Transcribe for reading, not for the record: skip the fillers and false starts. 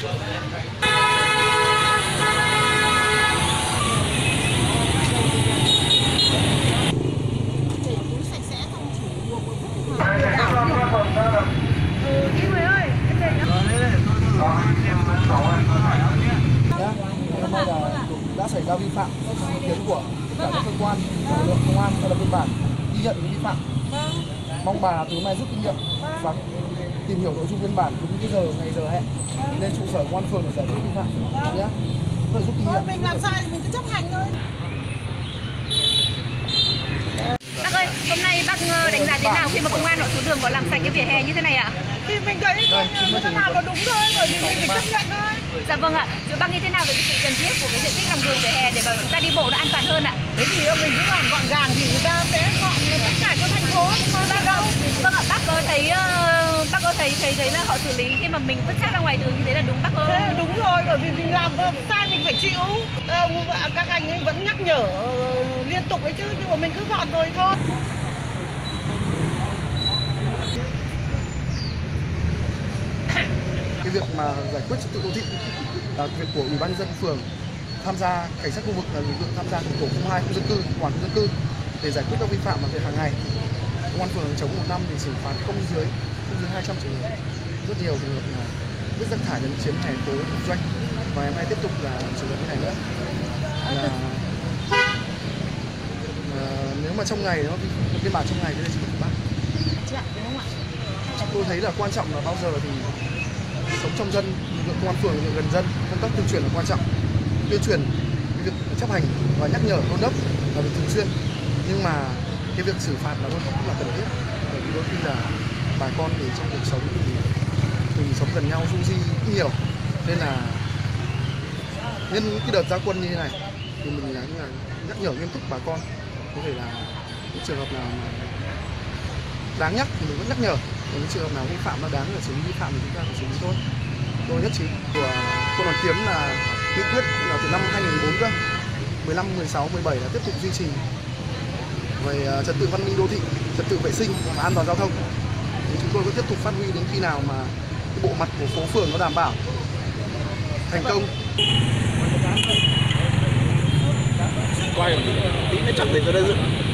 Đi Huế ơi, em về nhá. Hôm nay là đã xảy ra vi phạm theo ý kiến của cả các cơ quan, lực lượng công an đã lập biên bản ghi nhận vi phạm. Mong bà từ hôm nay rút kinh nghiệm và tìm hiểu nội dung biên bản đúng cái giờ ngày giờ hẹn lên trụ sở công an phường để giải quyết vi phạm nhé. Tôi rút kinh nghiệm. Mình làm sai thì mình cứ chấp hành thôi. Bác ơi, hôm nay bác đánh giá thế nào khi mà công an họ xuống đường có làm sạch cái vỉa hè như thế này ạ? Thì mình thấy cái nào là đúng thôi, bởi vì mình phải chấp nhận thôi. Dạ vâng ạ. Rồi bác nghĩ thế nào về cái sự cần thiết của cái diện tích lòng đường vỉa hè để mà chúng ta đi bộ nó an toàn hơn ạ? Thế thì mình cứ làm gọn gàng thì người ta sẽ gọn tất cả cho thành phố, không ra đâu. Vâng ạ, bác có thấy là họ xử lý khi mà mình vứt rác ra ngoài đường như thế là đúng bác ơi? Thế đúng rồi, bởi vì mình làm sai mình phải chịu. Các anh ấy vẫn nhắc nhở liên tục ấy chứ, nhưng mà mình cứ gọn rồi thôi. Cái việc mà giải quyết trật tự đô thị là việc của ủy ban nhân dân phường, tham gia cảnh sát khu vực là lực lượng tham gia của tổ 02 khu dân cư, quản khu dân cư để giải quyết các vi phạm mà về hàng ngày. Công an phường chống 1 năm thì xử phạt không dưới 200 trường hợp, rất nhiều trường hợp là vứt rác thải lấn chiếm hè phố kinh doanh, và hôm nay tiếp tục là trường hợp như này nữa. Nếu mà trong ngày nó biên bản trong ngày thì đây chỉ có 3. Tôi thấy là quan trọng là bao giờ thì sống trong dân, lực lượng công an phường, lực lượng gần dân, công tác tuyên truyền là quan trọng. Tuyên truyền việc chấp hành và nhắc nhở đôn đốc là việc thường xuyên, nhưng mà cái việc xử phạt là cũng là cần thiết, bởi vì đôi khi là bà con thì trong cuộc sống thì mình sống gần nhau du di nhiều, nên là nhân cái đợt ra quân như thế này thì mình là nhắc nhở nghiêm túc bà con, có thể là những trường hợp nào mà đáng nhắc thì mình vẫn nhắc nhở, còn những trường hợp nào vi phạm nó đáng là xử lý vi phạm thì chúng ta phải xử lý thôi. Tôi nhất trí của Quận Hoàn Kiếm là nghị quyết là từ năm 2014 cơ, 15, 16, 17 là tiếp tục duy trì về trật tự văn minh đô thị, trật tự vệ sinh và an toàn giao thông. Thì chúng tôi vẫn tiếp tục phát huy đến khi nào mà cái bộ mặt của phố phường nó đảm bảo thành công. Quay tí nó chặt để cho đây dựng.